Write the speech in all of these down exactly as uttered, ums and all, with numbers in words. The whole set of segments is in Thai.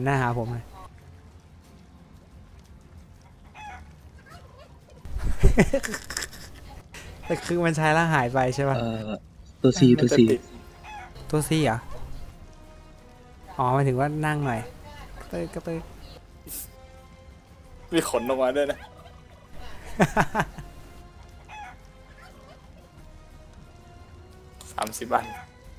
หน้าหาผมเลยแต่คือมันใช้แล้วหายไปใช่ป่ะเอ่อตัวซีตัวซีตัวซีเหรออ๋อหมายถึงว่านั่งหน่อยเตยกระเตยมีขนออกมาด้วยนะสามสิบวัน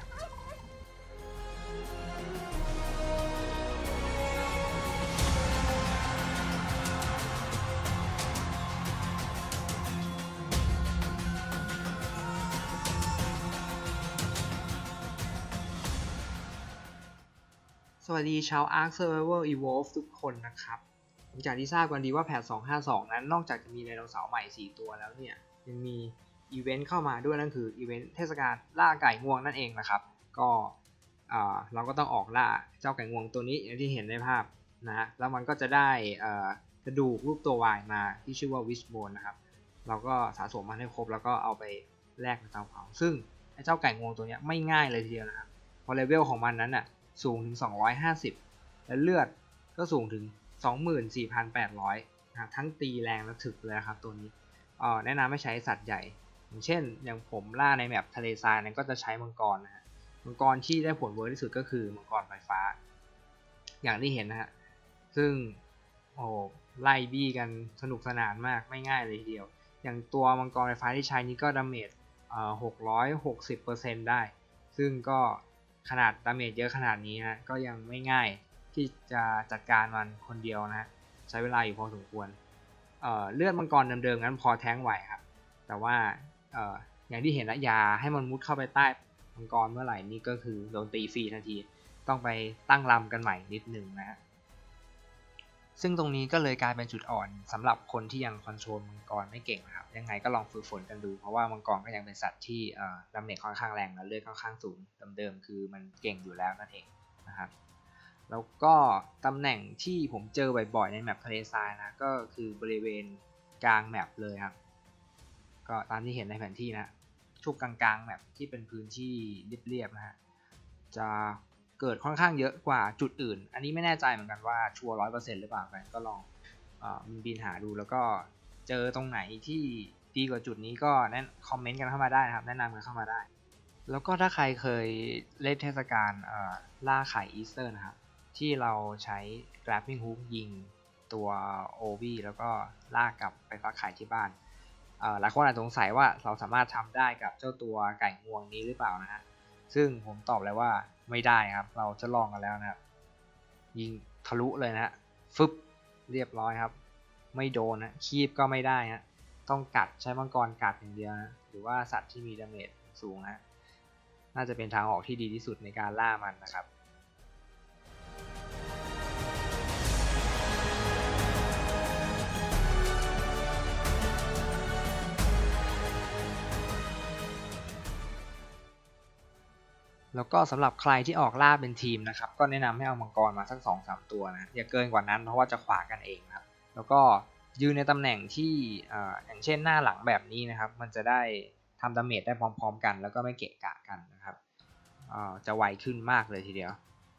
สวัสดีชาว Ark Survival Evolve ทุกคนนะครับหลังจากที่ทราบกันดีว่าแพทสองห้าสองนั้นนอกจากจะมีไดโนเสาร์ใหม่สี่ตัวแล้วเนี่ยยังมีอีเวนต์เข้ามาด้วยนั่นคืออีเวนต์เทศกาลล่าไก่งวงนั่นเองนะครับก็เราก็ต้องออกล่าเจ้าไก่งวงตัวนี้อย่างที่เห็นในภาพนะฮะแล้วมันก็จะได้กระดูกรูปตัว Y มาที่ชื่อว่า Wishbone นะครับเราก็สะสมมันให้ครบแล้วก็เอาไปแลกกับเตาเผาซึ่งไอ้เจ้าไก่งวงตัวนี้ไม่ง่ายเลยทีเดียวนะครับพอเลเวลของมันนั้นน่ะสูงถึงสองร้อยห้าสิบและเลือดก็สูงถึง สองหมื่นสี่พันแปดร้อย นะทั้งตีแรงและถึกเลยครับตัวนี้เอ่อแนะนำให้ใช้สัตว์ใหญ่อย่างเช่นอย่างผมล่าในแมปทะเลทรายนั้นก็จะใช้มังกรนะฮะมังกรที่ได้ผลเวิร์กที่สุดก็คือมังกรไฟฟ้าอย่างที่เห็นนะฮะซึ่งโอ้ไล่บี้กันสนุกสนานมากไม่ง่ายเลยทีเดียวอย่างตัวมังกรไฟฟ้าที่ใช้นี้ก็ดาเมจเอ่อหกร้อยหกสิบเปอร์เซ็นต์ ได้ซึ่งก็ขนาดดาเมจเยอะขนาดนี้นะก็ยังไม่ง่ายที่จะจัดการมันคนเดียวนะฮะใช้เวลาอยู่พอสมควร เอ่อเลือดมังกรเดิมๆงั้นพอแท้งไหวครับแต่ว่าเอ่ออย่างที่เห็นนะยาให้มันมุดเข้าไปใต้มังกรเมื่อไหร่นี่ก็คือโดนตีฟรีทันทีต้องไปตั้งลำกันใหม่นิดนึงนะฮะซึ่งตรงนี้ก็เลยกลายเป็นจุดอ่อนสำหรับคนที่ยังคอนโทรลมังกรไม่เก่งนะครับยังไงก็ลองฝึกฝนกันดูเพราะว่ามังกรก็ยังเป็นสัตว์ที่เอ่อดาเมจค่อนข้างแรงและเลือดค่อนข้างสูงเดิมๆคือมันเก่งอยู่แล้วนั่นเองนะครับแล้วก็ตำแหน่งที่ผมเจอบ่อยๆในแมปทะเลทรายนะก็คือบริเวณกลางแมปเลยครับก็ตามที่เห็นในแผนที่นะช่วงกลางๆแมปที่เป็นพื้นที่เรียบๆนะฮะจะเกิดค่อนข้างเยอะกว่าจุดอื่นอันนี้ไม่แน่ใจเหมือนกันว่าชัวร์ร้อยเปอร์เซ็นต์หรือเปล่ากันก็ลองเอ่อบินหาดูแล้วก็เจอตรงไหนที่ดีกว่าจุดนี้ก็แนะคอมเมนต์กันเข้ามาได้นะครับแนะนำกันเข้ามาได้แล้วก็ถ้าใครเคยเล่นเทศกาลล่าไข่อีสเตอร์นะครับที่เราใช้ grappling hook ยิงตัวโอวีแล้วก็ลากกลับไปฟักไข่ที่บ้านหลายคนอาจสงสัยว่าเราสามารถทำได้กับเจ้าตัวไก่งวงนี้หรือเปล่านะฮะซึ่งผมตอบเลยว่าไม่ได้ครับเราจะลองกันแล้วนะครับยิงทะลุเลยนะฮะฟึบเรียบร้อยครับไม่โดนนะคีบก็ไม่ได้ฮะต้องกัดใช้มังกรกัดอย่างเดียวนะหรือว่าสัตว์ที่มีดาเมจสูงนะน่าจะเป็นทางออกที่ดีที่สุดในการล่ามันนะครับแล้วก็สำหรับใครที่ออกล่าเป็นทีมนะครับก็แนะนำให้เอามังกรมาสัก สองถึงสาม ตัวนะอย่าเกินกว่านั้นเพราะว่าจะขวางกันเองครับแล้วก็ยืนในตำแหน่งที่อย่างเช่นหน้าหลังแบบนี้นะครับมันจะได้ทำดาเมจได้พร้อมๆกันแล้วก็ไม่เกะกะกันนะครับจะไวขึ้นมากเลยทีเดียว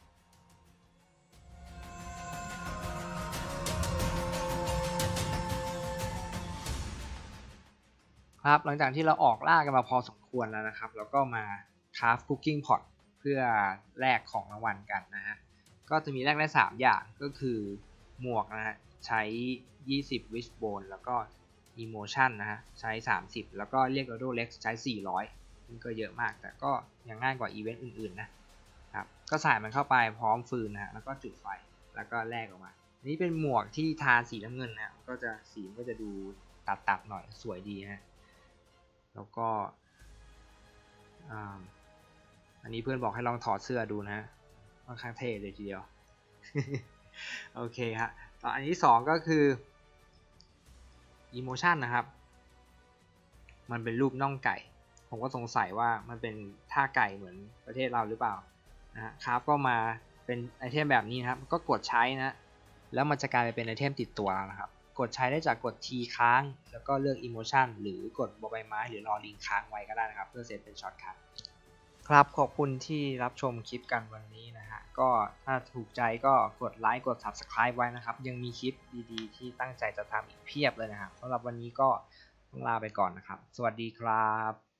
ครับหลังจากที่เราออกล่ากันมาพอสมควรแล้วนะครับแล้วก็มาคราฟคุกกิ้งพอตเพื่อแลกของรางวัลกันนะฮะก็จะมีแลกได้สามอย่างก็คือหมวกนะฮะใช้ยี่สิบ Wishbone แล้วก็ Emotion นะฮะใช้สามสิบแล้วก็เรียก Dodo Rex ใช้สี่ร้อยนี่ก็เยอะมากแต่ก็ยังง่ายกว่าอีเวนต์อื่นๆนะครับก็ใส่มันเข้าไปพร้อมฟืนนะฮะแล้วก็จุดไฟแล้วก็แลกออกมานี่เป็นหมวกที่ทาสีน้ำเงินนะก็จะสีก็จะดูตัดๆหน่อยสวยดีฮะแล้วก็อันนี้เพื่อนบอกให้ลองถอดเสื้อดูนะค่อนข้างเท่เลยทีเดียว โอเคฮะต่ออันที่สองก็คือ emotion นะครับมันเป็นรูปน่องไก่ผมก็สงสัยว่ามันเป็นท่าไก่เหมือนประเทศเราหรือเปล่านะฮะครับก็มาเป็นไอเทมแบบนี้นะครับก็กดใช้นะแล้วมันจะกลายเป็นไอเทมติดตัวนะครับกดใช้ได้จากกด T ค้างแล้วก็เลือก emotion หรือกดบอใบไม้หรือรอลิงค้างไว้ก็ได้นะครับเพื่อเซตเป็นช็อตคัทครับขอบคุณที่รับชมคลิปกันวันนี้นะฮะก็ถ้าถูกใจก็กดไลค์กด ซับสไครบ์ ไว้นะครับยังมีคลิปดีๆที่ตั้งใจจะทำอีกเพียบเลยนะครับสำหรับวันนี้ก็ต้องลาไปก่อนนะครับสวัสดีครับ